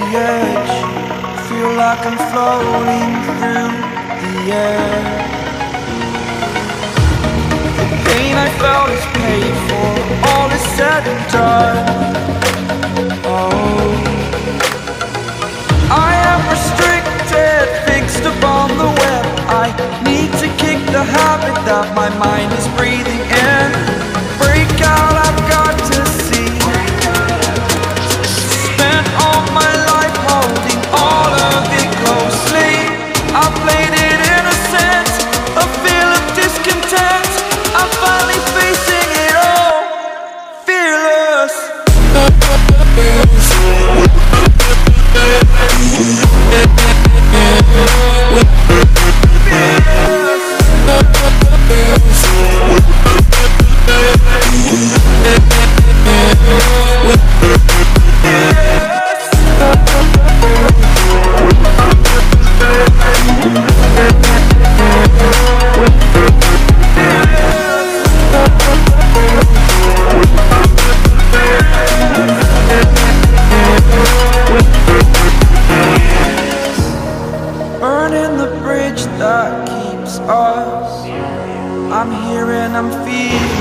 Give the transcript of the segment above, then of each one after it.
edge, feel like I'm floating through the air. The pain I felt is paid for, all is said and done. Oh, I am restricted, fixed upon the web. I need to kick the habit that my mind is breathing in. Break out, I've got to see. Spent all my life holding all of it closely. I played it innocent, a feel of discontent. I'm finally facing it all, fearless. Burning the bridge that keeps us. I'm here and I'm feeling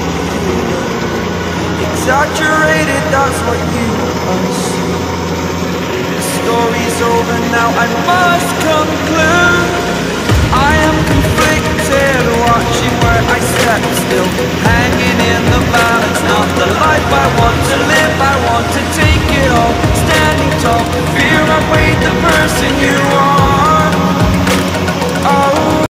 exaggerated, that's what you assume. The story's over now, I must conclude.